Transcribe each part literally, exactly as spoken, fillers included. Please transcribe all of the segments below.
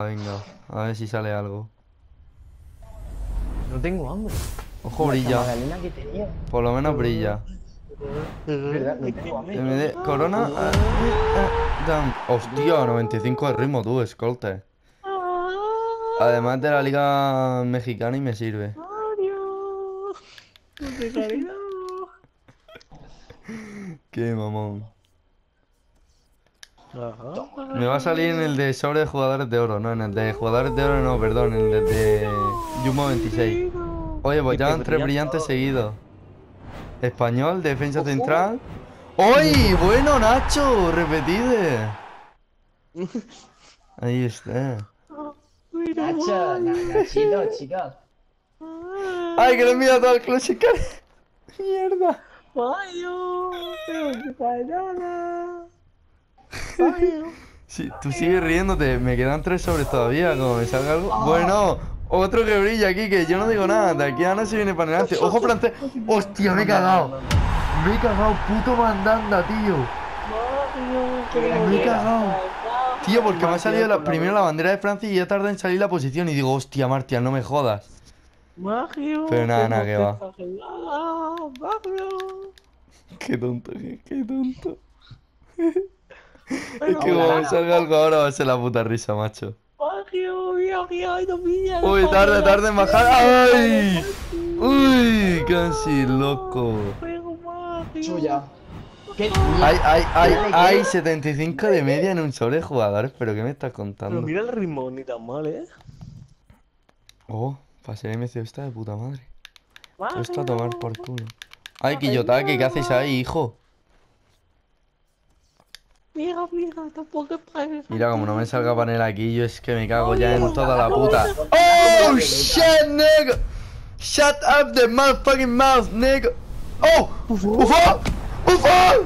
Venga, a ver si sale algo. No tengo hambre. Ojo, La brilla. magdalena que tenía. Por lo menos brilla. ¿Verdad? No tengo hambre. M D, corona. ah, ah, damn. Hostia, noventa y cinco de ritmo, tú, escolte. Además de la liga mexicana y me sirve. Mario, de caridad. Qué mamón. Ajá. Me va a salir en el de sobre de jugadores de oro, no, en el de jugadores de oro no, perdón, en el de Jumbo veintiséis. Oye, pues ya van tres brillantes seguidos. Español, defensa Ojo. central. ¡Uy! Bueno, Nacho, repetide. Ahí está. Nacho, na- Nachito, chicos. ¡Ay, que le envía todo el clásico! ¡Mierda! Mario, pero qué parada. Mario. Sí, tú sigues riéndote, me quedan tres sobres todavía, como me salga algo. Bueno, otro que brilla aquí, que yo no digo nada, de aquí a Ana se viene para adelante. ¡Ojo francés! ¡Hostia, me he cagado! Me he cagado, puto mandanda, tío. Mario, Me he cagado. Tío, porque me ha salido la, primero la bandera de Francia y ya tarda en salir la posición. Y digo, hostia, Martial, no me jodas. Mario. Pero nada, nada, que va. Mario. Qué tonto, qué, qué tonto. Es Pero que como me salga algo ahora va a ser la puta risa, macho. Mario, mira, mira, no mira. Uy, tarde, tarde en bajar. ¡Ay! Uy, casi loco. Pero Mario. Chuya. ¿Qué? Hay, hay, hay, hay setenta y cinco de media en un sobre de jugadores, pero ¿qué me estás Pero contando? mira el ritmo, ni tan mal, ¿eh? Oh, para ser M C está de puta madre. Mario. Esto a tomar por culo. Ay, Kiyotaki, ¿qué haces ahí, hijo? Mira, mira, tampoco es para eso. Mira, como no me salga panel aquí, yo es que me cago ya en toda la puta. ¡Oh, shit, nigga! Shut up the motherfucking mouth, nigga! ¡Oh! ¡Ufo! ¡Ufo!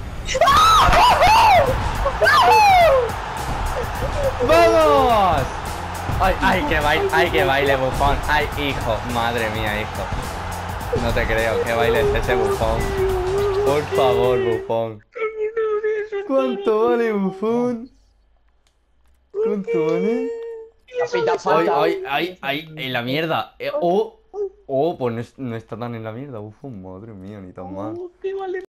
¡Vamos! ¡Ay, ay, que baile, ay, que baile, bufón! ¡Ay, hijo! Madre mía, hijo. No te creo, que baile es ese bufón. Por favor, bufón. ¿Cuánto vale, bufón? ¿Cuánto vale? Capita, Ay, falta. ay, ay, ay, en la mierda. Eh, oh, oh, pues no, es- no está tan en la mierda, bufón. Madre mía, ni tan mal. Oh, qué vale.